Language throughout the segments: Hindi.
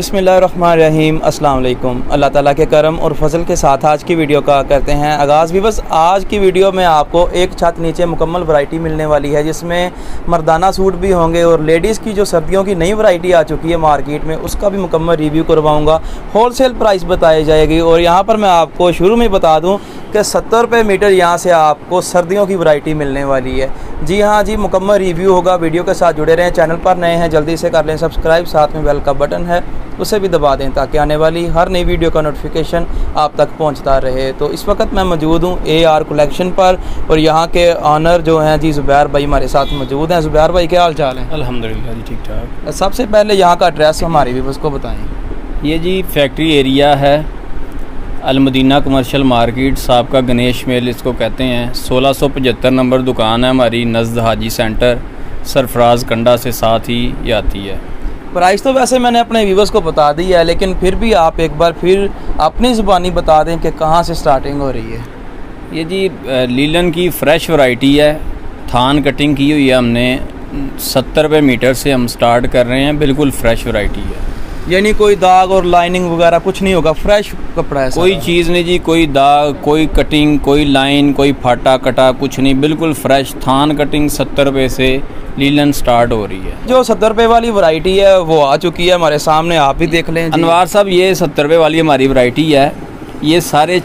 बिस्मिल्लाहिर्रहमानिर्रहीम अस्सलाम वालेकुम। अल्लाह ताला के करम और फजल के साथ आज की वीडियो का करते हैं आगाज़। भी बस आज की वीडियो में आपको एक छत नीचे मुकम्मल वैरायटी मिलने वाली है, जिसमें मर्दाना सूट भी होंगे और लेडीज़ की जो सर्दियों की नई वैरायटी आ चुकी है मार्केट में, उसका भी मुकम्मल रिव्यू करवाऊँगा। होलसेल प्राइस बताई जाएगी और यहाँ पर मैं आपको शुरू में बता दूँ कि 70 रुपये मीटर यहाँ से आपको सर्दियों की वैरायटी मिलने वाली है। जी हाँ जी, मुकम्मल रिव्यू होगा। वीडियो के साथ जुड़े रहें। चैनल पर नए हैं जल्दी से कर लें सब्सक्राइब, साथ में बेल का बटन है उसे भी दबा दें ताकि आने वाली हर नई वीडियो का नोटिफिकेशन आप तक पहुंचता रहे। तो इस वक्त मैं मौजूद हूं AR कलेक्शन पर और यहाँ के ऑनर जो हैं जी ज़ुबैर भाई हमारे साथ मौजूद हैं। ज़ुबैर भाई क्या हाल चाल है? अल्हम्दुलिल्लाह जी, ठीक ठाक। सबसे पहले यहाँ का एड्रेस हमारे व्यूअर्स को बताएँ। ये जी फैक्ट्री एरिया है, अलमदीना कमर्शियल मार्केट, साबका गणेश मेल इसको कहते हैं। 1675 नंबर दुकान है हमारी, नज़द हाजी सेंटर, सरफराज कंडा से साथ ही ये आती है। प्राइस तो वैसे मैंने अपने व्यूअर्स को बता दी है, लेकिन फिर भी आप एक बार फिर अपनी ज़ुबानी बता दें कि कहाँ से स्टार्टिंग हो रही है। ये जी लीलन की फ़्रेश वैरायटी है, थान कटिंग की हुई है हमने। 70 रुपये मीटर से हम स्टार्ट कर रहे हैं, बिल्कुल फ़्रेश वैरायटी है। यानी कोई दाग और लाइनिंग वगैरह कुछ नहीं होगा, फ्रेश कपड़ा है, कोई चीज़ नहीं जी, कोई दाग, कोई कटिंग, कोई लाइन, कोई फाटा कटा कुछ नहीं, बिल्कुल फ्रेश। थान कटिंग 70 रुपये से लीलन स्टार्ट हो रही है। जो 70 रुपये वाली वैरायटी है वो आ चुकी है हमारे सामने, आप ही देख लें। अनवार साहब, ये 70 रुपये वाली हमारी वैरायटी है। ये सारे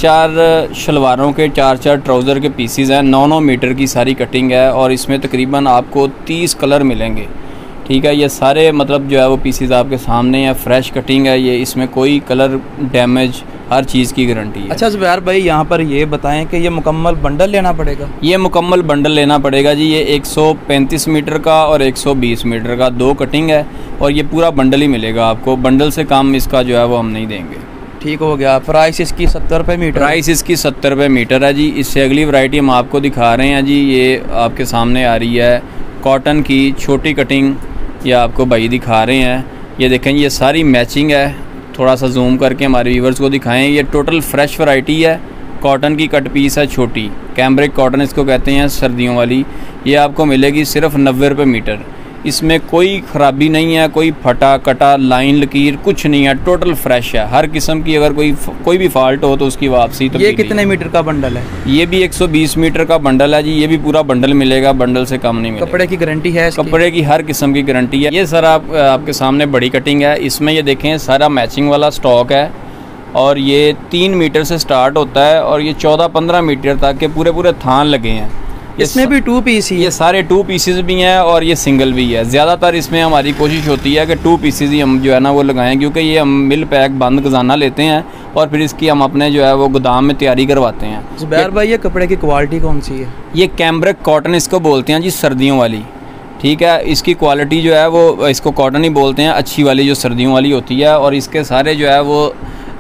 4 शलवारों के 4 ट्राउज़र के पीसीज हैं। 9 मीटर की सारी कटिंग है और इसमें तकरीबन आपको 30 कलर मिलेंगे। ठीक है, ये सारे मतलब जो है वो पीसीज आपके सामने है। फ्रेश कटिंग है ये, इसमें कोई कलर डैमेज, हर चीज़ की गारंटी है। अच्छा ज़ुबैर भाई, यहाँ पर ये बताएं कि ये मुकम्मल बंडल लेना पड़ेगा? ये मुकम्मल बंडल लेना पड़ेगा जी। ये 135 मीटर का और 120 मीटर का 2 कटिंग है और ये पूरा बंडल ही मिलेगा आपको। बंडल से कम इसका जो है वो हम नहीं देंगे। ठीक हो गया। प्राइस इसकी 70 रुपये मीटर? प्राइस इसकी 70 रुपये मीटर है जी। इससे अगली वैरायटी हम आपको दिखा रहे हैं जी, ये आपके सामने आ रही है कॉटन की छोटी कटिंग। ये आपको भाई दिखा रहे हैं, ये देखें ये सारी मैचिंग है। थोड़ा सा जूम करके हमारे व्यूवर्स को दिखाएं। ये टोटल फ्रेश वैरायटी है, कॉटन की कट पीस है छोटी, कैम्ब्रिक कॉटन इसको कहते हैं सर्दियों वाली। ये आपको मिलेगी सिर्फ 90 रुपये मीटर। इसमें कोई ख़राबी नहीं है, कोई फटा कटा लाइन लकीर कुछ नहीं है, टोटल फ्रेश है। हर किस्म की अगर कोई भी फॉल्ट हो तो उसकी वापसी। तो ये कितने मीटर का बंडल है? ये भी 120 मीटर का बंडल है जी। ये भी पूरा बंडल मिलेगा, बंडल से कम नहीं मिलेगा। कपड़े की गारंटी है? कपड़े की हर किस्म की गारंटी है। ये सर आपके सामने बड़ी कटिंग है। इसमें ये देखें सारा मैचिंग वाला स्टॉक है और ये 3 मीटर से स्टार्ट होता है और ये 14-15 मीटर तक के पूरे थान लगे हैं। इसमें भी 2 पीस ही? ये सारे 2 पीसेस भी हैं और ये सिंगल भी है। ज़्यादातर इसमें हमारी कोशिश होती है कि 2 पीसेस ही हम जो है ना वो लगाएं, क्योंकि ये हम मिल पैक बंद खजाना लेते हैं और फिर इसकी हम अपने जो है वो गोदाम में तैयारी करवाते हैं। ज़ुबैर भाई, ये कपड़े की क्वालिटी कौन सी है? ये कैम्ब्रिक कॉटन इसको बोलते हैं जी, सर्दियों वाली। ठीक है, इसकी क्वालिटी जो है वो, इसको कॉटन ही बोलते हैं, अच्छी वाली जो सर्दियों वाली होती है। और इसके सारे जो है वो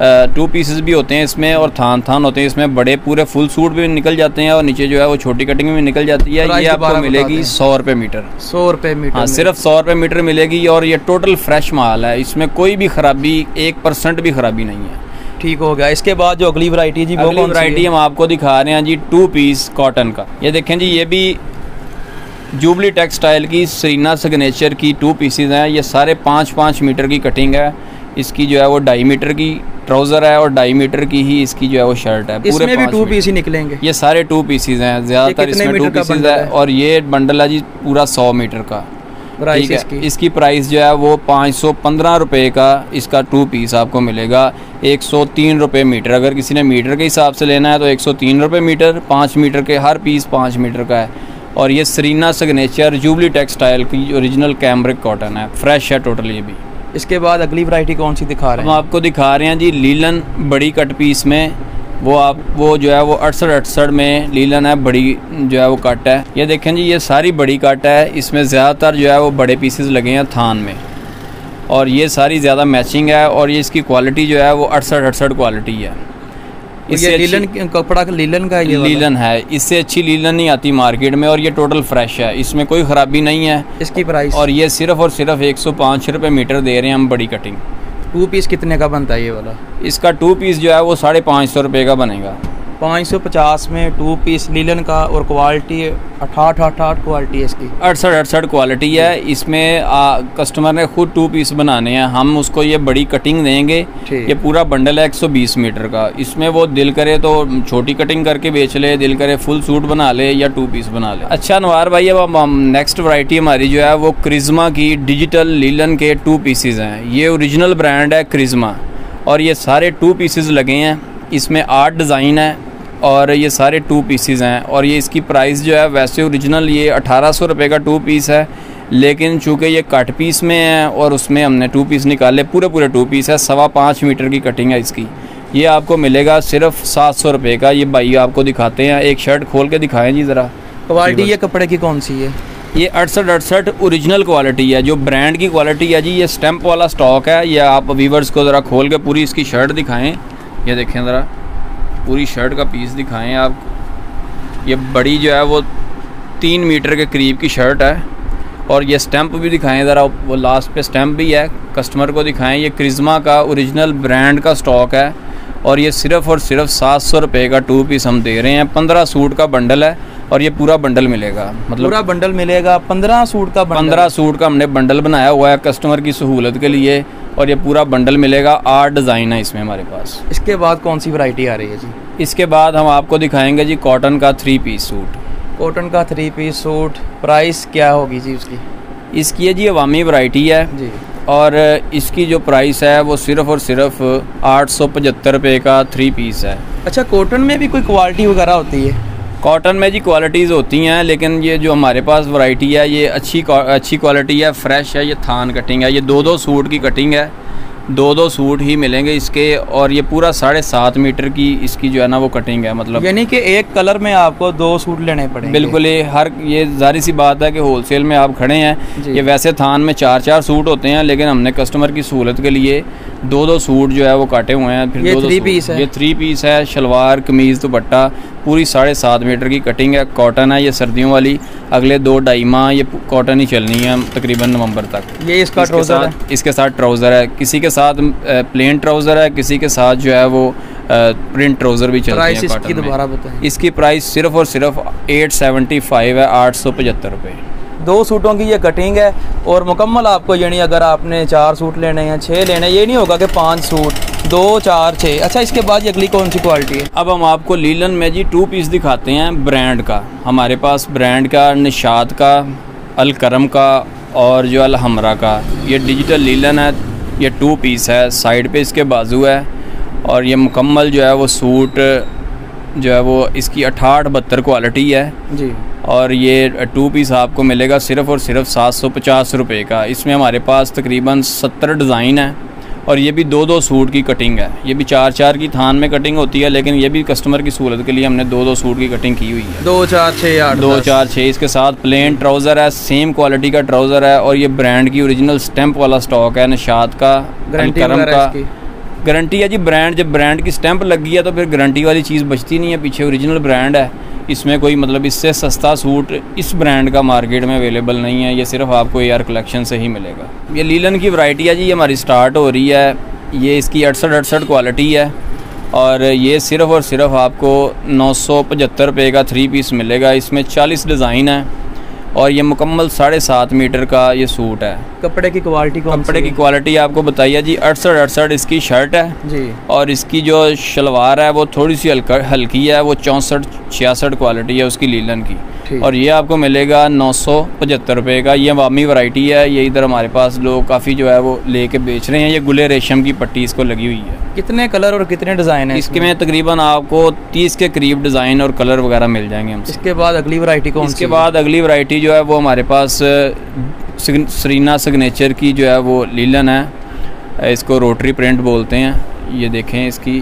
2 पीसेस भी होते हैं इसमें और थान होते हैं इसमें। बड़े पूरे फुल सूट भी निकल जाते हैं और नीचे जो है वो छोटी कटिंग में निकल जाती है। ये आपको मिलेगी 100 रुपये मीटर। 100 रुपये मीटर? हाँ, सिर्फ 100 रुपये मीटर मिलेगी और ये टोटल फ्रेश माल है। इसमें कोई भी ख़राबी, 1% भी ख़राबी नहीं है। ठीक हो गया। इसके बाद जो अगली वैरायटी जी, वो अगली वैरायटी हम आपको दिखा रहे हैं जी, 2 पीस कॉटन का। ये देखें जी, ये भी जुबली टेक्सटाइल की सरीना सिग्नेचर की 2 पीसेज हैं। ये सारे 5-5 मीटर की कटिंग है। इसकी जो है वो 2.5 मीटर की ट्राउज़र है और 2.5 मीटर की ही इसकी जो है वो शर्ट है। पूरे इसमें भी 2 पीस ही निकलेंगे? ये सारे 2 पीसेज हैं, ज़्यादातर इसमें 2 पीसेज है। और ये बंडल है जी पूरा 100 मीटर का। प्राइस इसकी प्राइस जो है वो 515 रुपये का इसका 2 पीस आपको मिलेगा। 103 रुपये मीटर। अगर किसी ने मीटर के हिसाब से लेना है तो 103 रुपये मीटर। 5 मीटर के हर पीस 5 मीटर का है। और ये सरीना सिग्नेचर जुबली टेक्सटाइल की ओरिजिनल कैम्ब्रिक कॉटन है, फ्रेश है टोटल ये भी। इसके बाद अगली वैरायटी कौन सी दिखा रहे हैं? हम आपको दिखा रहे हैं जी लीलन बड़ी कट पीस में। वो जो है वो 68 में लीलन है, बड़ी जो है वो कट है। ये देखें जी, ये सारी बड़ी कट है। इसमें ज़्यादातर जो है वो बड़े पीसेस लगे हैं थान में और ये सारी ज़्यादा मैचिंग है। और ये इसकी क्वालिटी जो है वो 68 क्वालिटी है। इससे लीलन कपड़ा लीलन का ये लीलन है, इससे अच्छी लीलन नहीं आती मार्केट में और ये टोटल फ्रेश है, इसमें कोई ख़राबी नहीं है। इसकी प्राइस? और ये सिर्फ और सिर्फ 105 रुपये मीटर दे रहे हैं हम बड़ी कटिंग। 2 पीस कितने का बनता है ये वाला? इसका 2 पीस जो है वो 550 रुपये का बनेगा। 550 में 2 पीस लीलन का, और क्वालिटी 68 क्वालिटी है इसकी, 68 क्वालिटी है। इसमें कस्टमर ने खुद 2 पीस बनाने हैं, हम उसको ये बड़ी कटिंग देंगे। ये पूरा बंडल है 120 मीटर का। इसमें वो दिल करे तो छोटी कटिंग करके बेच ले, दिल करे फुल सूट बना ले या 2 पीस बना ले। अच्छा अनवार भाई, अब हम नेक्स्ट वैरायटी हमारी जो है वो क्रिज्मा की डिजिटल लीलन के 2 पीसेज हैं। ये ओरिजिनल ब्रांड है क्रिज्मा, और ये सारे 2 पीसेज लगे हैं। इसमें 8 डिज़ाइन है और ये सारे 2 पीसेस हैं। और ये इसकी प्राइस जो है वैसे ओरिजिनल ये 1800 रुपये का 2 पीस है, लेकिन चूँकि ये कट पीस में है और उसमें हमने 2 पीस निकाले, पूरे 2 पीस है। 5.25 मीटर की कटिंग है इसकी। ये आपको मिलेगा सिर्फ 700 रुपये का। ये भाई आपको दिखाते हैं, एक शर्ट खोल के दिखाएं जी ज़रा। क्वालिटी ये कपड़े की कौन सी है? ये 68 ओरिजिनल क्वालिटी है, जो ब्रांड की क्वालिटी है जी। ये स्टैंप वाला स्टॉक है। ये आप वीवर्स को ज़रा खोल के पूरी इसकी शर्ट दिखाएँ। ये देखें ज़रा, पूरी शर्ट का पीस दिखाएं आपको। ये बड़ी जो है वो 3 मीटर के करीब की शर्ट है, और ये स्टैंप भी दिखाएं ज़रा, वो लास्ट पे स्टैंप भी है, कस्टमर को दिखाएं। ये क्रिज्मा का ओरिजिनल ब्रांड का स्टॉक है, और ये सिर्फ़ और सिर्फ 700 रुपये का 2 पीस हम दे रहे हैं। 15 सूट का बंडल है, और ये पूरा बंडल मिलेगा, मतलब पूरा बंडल मिलेगा। 15 सूट का बंडल, 15 सूट का हमने बंडल बनाया हुआ है कस्टमर की सहूलत के लिए, और ये पूरा बंडल मिलेगा। 8 डिज़ाइन है इसमें हमारे पास। इसके बाद कौन सी वैरायटी आ रही है जी? इसके बाद हम आपको दिखाएंगे जी कॉटन का 3 पीस सूट। कॉटन का 3 पीस सूट, प्राइस क्या होगी जी उसकी? इसकी है जी अवामी वैरायटी है जी, और इसकी जो प्राइस है वो सिर्फ़ और सिर्फ 875 रुपये का 3 पीस है। अच्छा, कॉटन में भी कोई क्वालिटी वगैरह होती है? कॉटन में जी क्वालिटीज़ होती हैं, लेकिन ये जो हमारे पास वैरायटी है ये अच्छी क्वालिटी है, फ्रेश है। ये थान कटिंग है, ये 2-2 सूट की कटिंग है, 2-2 सूट ही मिलेंगे इसके। और ये पूरा 7.5 मीटर की इसकी जो है ना वो कटिंग है, मतलब यानी कि एक कलर में आपको 2 सूट लेने पड़ेंगे। बिल्कुल, ये जाहिर सी बात है कि होलसेल में आप खड़े हैं। ये वैसे थान में 4-4 सूट होते हैं, लेकिन हमने कस्टमर की सहूलत के लिए 2-2 सूट जो है वो काटे हुए हैं। फिर ये 2-2 3 पीस है। ये 3 पीस है, शलवार कमीज़ दुपट्टा, पूरी 7.5 मीटर की कटिंग है। कॉटन है ये सर्दियों वाली, अगले 2-2.5 माह ये कॉटन ही चलनी है तकरीबन नवंबर तक। ये इसका ट्राउज़र है, इसके साथ ट्राउज़र है, किसी के साथ प्लेन ट्राउज़र है, किसी के साथ जो है वो प्रिंट ट्राउज़र भी चलती है। इसकी दोबारा बताएं। इसकी प्राइस सिर्फ और सिर्फ 875 है, 875 रुपये। 2 सूटों की ये कटिंग है, और मुकम्मल आपको यानी अगर आपने 4 सूट लेने हैं, 6 लेने, ये नहीं होगा कि 5 सूट 2 4 6। अच्छा, इसके बाद ये अगली कौन सी क्वालिटी है? अब हम आपको लीलन में जी 2 पीस दिखाते हैं ब्रांड का। हमारे पास ब्रांड का, निशात का, अल करम का और जो अल हमरा का। ये डिजिटल लीलन है, ये 2 पीस है, साइड पे इसके बाजू है, और ये मुकम्मल जो है वो सूट जो है वो इसकी 68-72 क्वालिटी है जी। और ये 2 पीस आपको मिलेगा सिर्फ़ और सिर्फ 750 रुपये का। इसमें हमारे पास तकरीबन 70 डिज़ाइन है, और ये भी 2-2 सूट की कटिंग है। ये भी 4-4 की थान में कटिंग होती है, लेकिन ये भी कस्टमर की सहूलत के लिए हमने 2-2 सूट की कटिंग की हुई है। 2 4 6 8 2 4 6। इसके साथ प्लेन ट्राउज़र है, सेम क्वालिटी का ट्राउज़र है, और ये ब्रांड की ओरिजिनल स्टैंप वाला स्टॉक है। निशात का, करम का गारंटी है जी। ब्रांड, जब ब्रांड की स्टैंप लगी है तो फिर गारंटी वाली चीज़ बचती नहीं है, पीछे ओरिजिनल ब्रांड है। इसमें कोई मतलब इससे सस्ता सूट इस ब्रांड का मार्केट में अवेलेबल नहीं है, ये सिर्फ आपको AR कलेक्शन से ही मिलेगा। ये लीलन की वैरायटी है जी, ये हमारी स्टार्ट हो रही है। ये इसकी 68 क्वालिटी है, और ये सिर्फ़ और सिर्फ आपको 975 रुपये का 3 पीस मिलेगा। इसमें 40 डिज़ाइन है, और ये मुकम्मल 7.5 मीटर का ये सूट है। कपड़े की क्वालिटी कौन? कपड़े की क्वालिटी आपको बताइए जी। 68 इसकी शर्ट है जी, और इसकी जो शलवार है वो थोड़ी सी हल्की है, वो 64-66 क्वालिटी है उसकी लीलन की, और ये आपको मिलेगा 975 रुपये का। ये अवामी वैरायटी है, ये इधर हमारे पास लोग काफ़ी जो है वो लेके बेच रहे हैं। ये गुले रेशम की पट्टी इसको लगी हुई है। कितने कलर और कितने डिज़ाइन है इसके में? तकरीबन आपको 30 के करीब डिज़ाइन और कलर वगैरह मिल जाएंगे हमसे। इसके बाद अगली वैरायटी कौन? इसके बाद अगली वैरायटी जो है वो हमारे पास सरीना सिग्नेचर की जो है वो लीलन है, इसको रोटरी प्रिंट बोलते हैं। ये देखें इसकी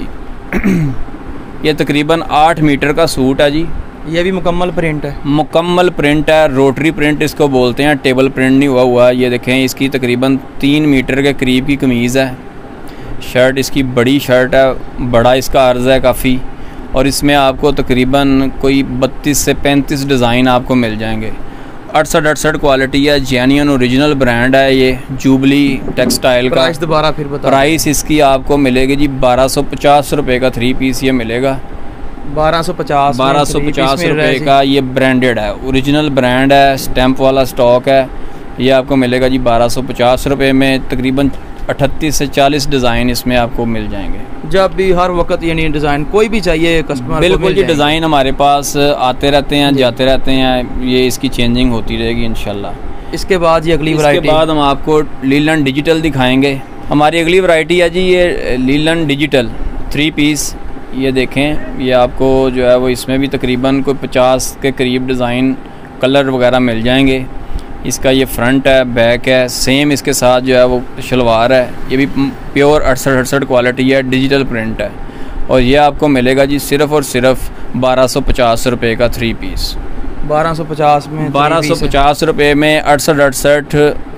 ये तकरीबन 8 मीटर का सूट है जी। ये भी मुकम्मल प्रिंट है? मुकम्मल प्रिंट है, रोटरी प्रिंट इसको बोलते हैं, टेबल प्रिंट नहीं हुआ। ये देखें इसकी तकरीबन 3 मीटर के करीब की कमीज़ है। शर्ट इसकी बड़ी शर्ट है, बड़ा इसका अर्ज़ है काफ़ी, और इसमें आपको तकरीबन कोई 32 से 35 डिज़ाइन आपको मिल जाएंगे। 68 क्वालिटी है, जेन्युइन ओरिजिनल ब्रांड है ये, जुबली टेक्सटाइल का। प्राइस दोबारा फिर बता। प्राइस इसकी आपको मिलेगी जी 1250 रुपये का 3 पीस ये मिलेगा। 1250 रुपये का। ये ब्रांडेड है, ओरिजिनल ब्रांड है, स्टैंप वाला स्टॉक है। ये आपको मिलेगा जी 1250 रुपये में। तकरीबन 38 से 40 डिज़ाइन इसमें आपको मिल जाएंगे। जब भी हर वक्त यानी डिज़ाइन कोई भी चाहिए कस्टमर बिल्कुल जी, डिज़ाइन हमारे पास आते रहते हैं, जाते रहते हैं, ये इसकी चेंजिंग होती रहेगी इंशाल्लाह। इसके बाद ये अगली वैरायटी, इसके बाद हम आपको लीलन डिजिटल दिखाएंगे। हमारी अगली वैरायटी है जी ये लीलन डिजिटल 3 पीस। ये देखें, ये आपको जो है वो इसमें भी तकरीबन कोई 50 के करीब डिज़ाइन कलर वगैरह मिल जाएंगे। इसका ये फ्रंट है, बैक है, सेम इसके साथ जो है वो शलवार है। ये भी प्योर 68 क्वालिटी है, डिजिटल प्रिंट है। और ये आपको मिलेगा जी सिर्फ़ और सिर्फ 1250 रुपये का 3 पीस। 1250 में 1250 रुपये में 68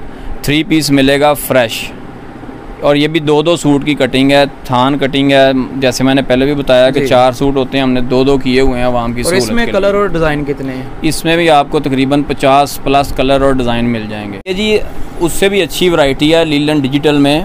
3 पीस मिलेगा फ्रेश। और ये भी 2-2 सूट की कटिंग है, थान कटिंग है। जैसे मैंने पहले भी बताया कि 4 सूट होते हैं, हमने 2-2 किए हुए हैं आवाम की। और इसमें कलर और डिज़ाइन कितने हैं? इसमें भी आपको तकरीबन 50 प्लस कलर और डिज़ाइन मिल जाएंगे। ये जी उससे भी अच्छी वैरायटी है लीलन डिजिटल में।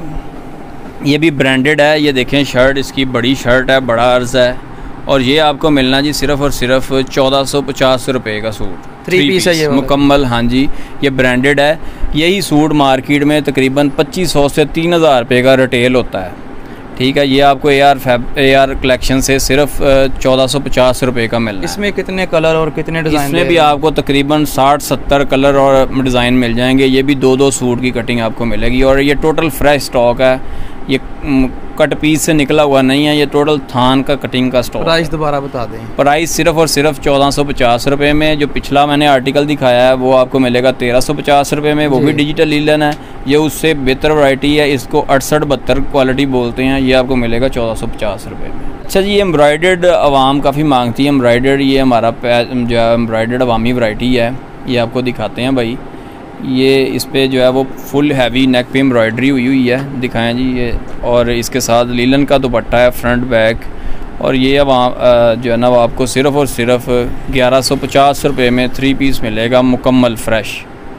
ये भी ब्रांडेड है। ये देखें, शर्ट इसकी बड़ी शर्ट है, बड़ा अर्ज़ है। और ये आपको मिलना जी सिर्फ़ और सिर्फ 1450 रुपये का सूट। 3 पीस है ये मुकम्मल। हाँ जी, ये ब्रांडेड है। यही सूट मार्केट में तकरीबन 2500 से 3000 रुपये का रिटेल होता है। ठीक है, ये आपको AR कलेक्शन से सिर्फ 1450 रुपये का मिलना है। इसमें कितने कलर और कितने डिज़ाइन? इसमें भी आपको तकरीबन 60-70 कलर और डिज़ाइन मिल जाएंगे। ये भी 2-2 सूट की कटिंग आपको मिलेगी। और ये टोटल फ्रेश स्टॉक है, ये कट पीस से निकला हुआ नहीं है, ये टोटल थान का कटिंग का स्टॉक। प्राइस दोबारा बता दें। प्राइस सिर्फ और सिर्फ 1450 रुपये में। जो पिछला मैंने आर्टिकल दिखाया है वो आपको मिलेगा 1350 रुपये में। वो भी डिजिटल लीलन है, ये उससे बेहतर वैरायटी है। इसको 68-72 क्वालिटी बोलते हैं। ये आपको मिलेगा 1450 रुपये में। अच्छा जी, ये एम्ब्रॉयडर्ड आवाम काफ़ी मांगती है एम्ब्रॉयडर्ड। ये हमारा जो है एम्ब्रॉयडर्ड अवामी वैरायटी है। ये आपको दिखाते हैं भाई। ये इस पे जो है वो फुल हैवी नेक पे एम्ब्रॉयडरी हुई है, दिखाएं जी ये। और इसके साथ लीलन का दुपट्टा है, फ्रंट बैक। और ये अब जो है ना वो आपको सिर्फ़ और सिर्फ 1150 रुपये में 3 पीस मिलेगा, मुकम्मल फ्रेश।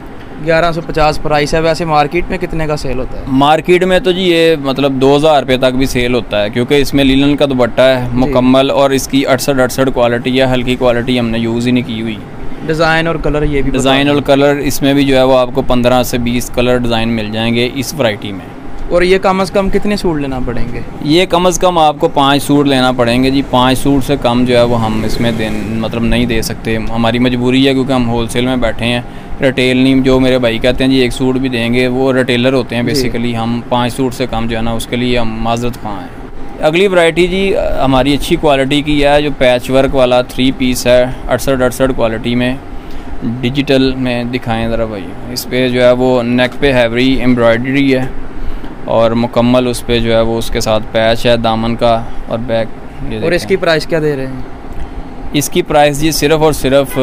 1150 प्राइस है। वैसे मार्केट में कितने का सेल होता है? मार्केट में तो जी ये मतलब 2000 रुपये तक भी सेल होता है, क्योंकि इसमें लीलन का दुपट्टा है मुकम्मल। और इसकी 68 क्वालिटी है, हल्की क्वालिटी हमने यूज़ ही नहीं की हुई। डिज़ाइन और कलर, ये भी डिज़ाइन और कलर इसमें भी जो है वो आपको 15 से 20 कलर डिज़ाइन मिल जाएंगे इस वैरायटी में। और ये कम से कम कितने सूट लेना पड़ेंगे? ये कम से कम आपको 5 सूट लेना पड़ेंगे जी। 5 सूट से कम जो है वो हम इसमें मतलब नहीं दे सकते। हमारी मजबूरी है, क्योंकि हम होलसेल में बैठे हैं, रिटेल नहीं। जो मेरे भाई कहते हैं जी 1 सूट भी देंगे, वो रिटेलर होते हैं बेसिकली। हम 5 सूट से कम जो है ना उसके लिए हम माजरत ख़्वाह हैं। अगली वैरायटी जी हमारी अच्छी क्वालिटी की है, जो पैच वर्क वाला 3 पीस है, 68 क्वालिटी में, डिजिटल में। दिखाएं ज़रा भाई। इस पर जो है वो नेक पे हैवी एम्ब्रॉयडरी है और मुकम्मल उस पर जो है वो उसके साथ पैच है दामन का और बैक। और इसकी प्राइस क्या दे रहे हैं? इसकी प्राइस जी सिर्फ़ और सिर्फ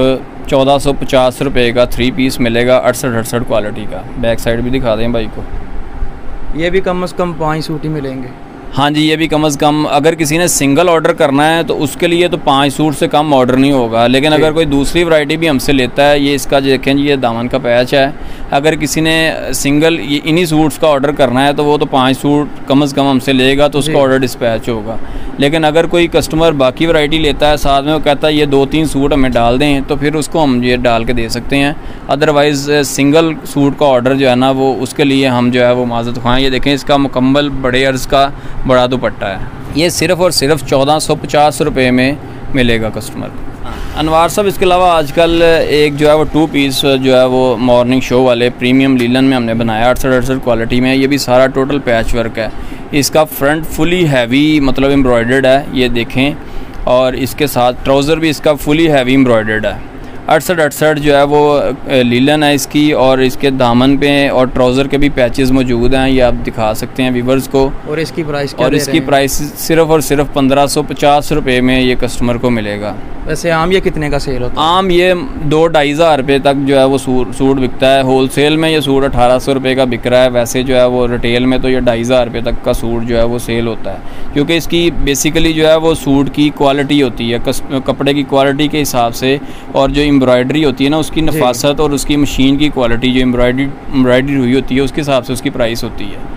1450 रुपये का 3 पीस मिलेगा, 68 क्वालिटी का। बैक साइड भी दिखा दें भाई को। ये भी कम से कम 5 सूट ही मिलेंगे। हाँ जी, ये भी कम से कम। अगर किसी ने सिंगल ऑर्डर करना है तो उसके लिए तो 5 सूट से कम ऑर्डर नहीं होगा। लेकिन अगर कोई दूसरी वैरायटी भी हमसे लेता है, ये इसका देखें जी, ये दामन का पैच है। अगर किसी ने सिंगल इन्हीं सूट्स का ऑर्डर करना है तो वो तो 5 सूट कम से कम हमसे लेगा, तो उसका ऑर्डर डिस्पैच होगा। लेकिन अगर कोई कस्टमर बाकी वैरायटी लेता है, साथ में वो कहता है ये 2-3 सूट हमें डाल दें, तो फिर उसको हम ये डाल के दे सकते हैं। अदरवाइज़ सिंगल सूट का ऑर्डर जो है ना वो उसके लिए हम जो है वो माजरत ख़्वाह। ये देखें, इसका मुकम्मल बड़े अर्ज़ का बड़ा दुपट्टा है। ये सिर्फ़ और सिर्फ 1450 रुपये में मिलेगा कस्टमर को। अनवार साहब, इसके अलावा आजकल एक जो है वो 2 पीस जो है वो मॉर्निंग शो वाले प्रीमियम लीलन में हमने बनाया, 68 क्वालिटी में। ये भी सारा टोटल पैच वर्क है। इसका फ्रंट फुली हैवी मतलब एम्ब्रॉयडर्ड है, ये देखें। और इसके साथ ट्राउज़र भी इसका फुली हैवी एम्ब्रॉयडर्ड है। 68 जो है वो लीलन है इसकी। और इसके दामन पे और ट्राउज़र के भी पैचेस मौजूद हैं, ये आप दिखा सकते हैं व्यूवर्स को। और इसकी प्राइस क्या? और इसकी प्राइस सिर्फ़ और सिर्फ 1550 रुपये में ये कस्टमर को मिलेगा। वैसे आम ये कितने का सेल होता है? आम ये 2-2.5 हज़ार रुपये तक जो है वो सूट बिकता है। होलसेल में ये सूट 1800 रुपये का बिक रहा है। वैसे जो है वो रिटेल में तो ये 2500 रुपये तक का सूट जो है वो सेल होता है, क्योंकि इसकी बेसिकली जो है वो सूट की क्वालिटी होती है, कपड़े की क्वालिटी के हिसाब से। और जो एम्ब्रॉयडरी होती है ना उसकी नफासत और उसकी मशीन की क्वालिटी जो एम्ब्रॉयडरी हुई होती है उसके हिसाब से उसकी प्राइस होती है। तो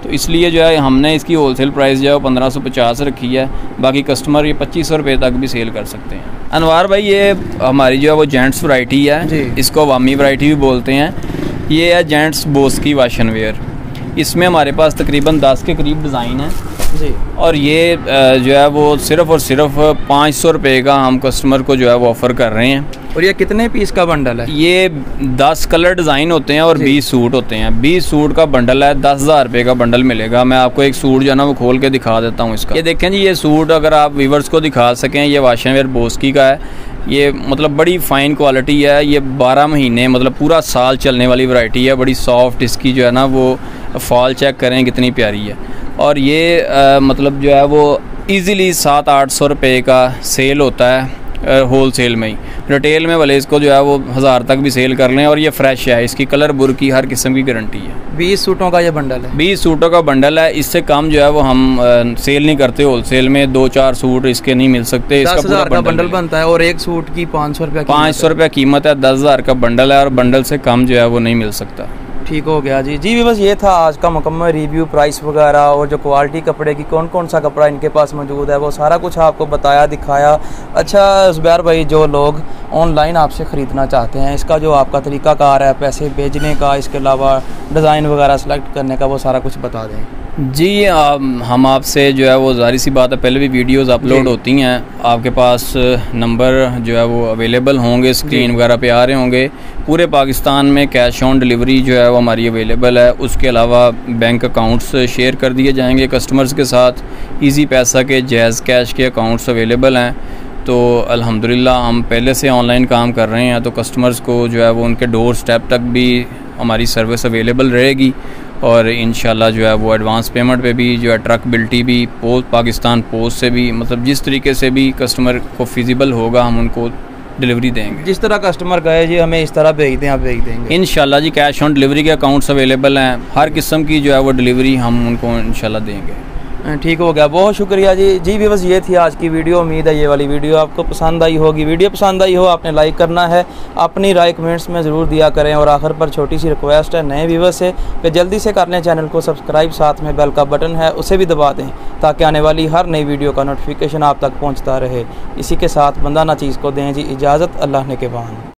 तो इसलिए जो है हमने इसकी होलसेल प्राइस जो है 1550 रखी है। बाकी कस्टमर ये 2500 रुपये तक भी सेल कर सकते हैं। अनवार भाई ये हमारी जो है वो जेंट्स वैरायटी है, इसको अवामी वैरायटी भी बोलते हैं। ये है जेंट्स बोस की वाशन वेयर। इसमें हमारे पास तकरीबन 10 के करीब डिज़ाइन है जी, और ये जो है वो सिर्फ़ और सिर्फ 500 रुपये का हम कस्टमर को जो है वो ऑफ़र कर रहे हैं। और ये कितने पीस का बंडल है? ये 10 कलर डिज़ाइन होते हैं और 20 सूट होते हैं। 20 सूट का बंडल है, 10,000 रुपये का बंडल मिलेगा। मैं आपको एक सूट जो है ना वो खोल के दिखा देता हूँ इसका। ये देखें जी, ये सूट अगर आप व्यूअर्स को दिखा सकें, ये वाशन वेयर बोस्की का है। ये मतलब बड़ी फ़ाइन क्वालिटी है। ये 12 महीने मतलब पूरा साल चलने वाली वैरायटी है। बड़ी सॉफ्ट इसकी जो है ना वो फॉल चेक करें कितनी प्यारी है। और ये मतलब जो है वो ईज़िली 700-800 रुपये का सेल होता है होल सेल में ही। रिटेल में भले इसको जो है वो 1000 तक भी सेल कर लें। और ये फ्रेश है, इसकी कलर बुर की हर किस्म की गारंटी है। 20 सूटों का ये बंडल है? 20 सूटों का बंडल है। इससे कम जो है वो हम सेल नहीं करते होल सेल में। 2-4 सूट इसके नहीं मिल सकते। 10,000 का बंडल बनता है और एक सूट की 500 रुपये 500 रुपये कीमत है। 10,000 का बंडल है और बंडल से कम जो है वो नहीं मिल सकता। ठीक हो गया जी। बस ये था आज का मुकम्मल रिव्यू, प्राइस वगैरह और जो क्वालिटी कपड़े की, कौन कौन सा कपड़ा इनके पास मौजूद है, वो सारा कुछ आपको बताया, दिखाया। अच्छा ज़ुबैर भाई, जो लोग ऑनलाइन आपसे ख़रीदना चाहते हैं, इसका जो आपका तरीक़ाकार है पैसे भेजने का, इसके अलावा डिज़ाइन वगैरह सेलेक्ट करने का, वो सारा कुछ बता दें जी। हम आपसे जो है वो ज़ाहिर सी बात है, पहले भी वीडियोस अपलोड होती हैं, आपके पास नंबर जो है वो अवेलेबल होंगे, स्क्रीन वगैरह पे आ रहे होंगे। पूरे पाकिस्तान में कैश ऑन डिलीवरी जो है वो हमारी अवेलेबल है। उसके अलावा बैंक अकाउंट्स शेयर कर दिए जाएंगे कस्टमर्स के साथ। इजी पैसा के, जैज़ कैश के अकाउंट्स अवेलेबल हैं। तो अल्हम्दुलिल्लाह हम पहले से ऑनलाइन काम कर रहे हैं, तो कस्टमर्स को जो है वो उनके डोर स्टेप तक भी हमारी सर्विस अवेलेबल रहेगी। और इंशाल्लाह जो है वो एडवांस पेमेंट पे भी जो है ट्रकबिलिटी भी पाकिस्तान पोस्ट से भी, मतलब जिस तरीके से भी कस्टमर को फिजिबल होगा हम उनको डिलीवरी देंगे। जिस तरह कस्टमर कहे जी हमें इस तरह भेज दें, आप भेज देंगे इंशाल्लाह जी। कैश ऑन डिलीवरी के अकाउंट्स अवेलेबल हैं। हर किस्म की जो है वो डिलीवरी हम उनको इंशाल्लाह देंगे। ठीक हो गया, बहुत शुक्रिया जी। बस ये थी आज की वीडियो। उम्मीद है ये वाली वीडियो आपको पसंद आई होगी। वीडियो पसंद आई हो आपने लाइक करना है, अपनी राय कमेंट्स में ज़रूर दिया करें। और आखिर पर छोटी सी रिक्वेस्ट है नए व्यूअर्स से कि जल्दी से कर लें चैनल को सब्सक्राइब, साथ में बेल का बटन है उसे भी दबा दें, ताकि आने वाली हर नई वीडियो का नोटिफिकेशन आप तक पहुँचता रहे। इसी के साथ बंदा ना चीज़ को दें जी इजाज़त। अल्लाह ने के बान।